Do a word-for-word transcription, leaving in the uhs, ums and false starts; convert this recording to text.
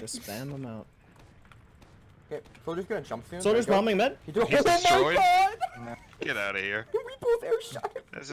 Just spam them out. Okay, Soldier's gonna jump soon. Soldier's bombing mid. He do- He's oh destroyed. my god! Get out of here. We both airshot him. This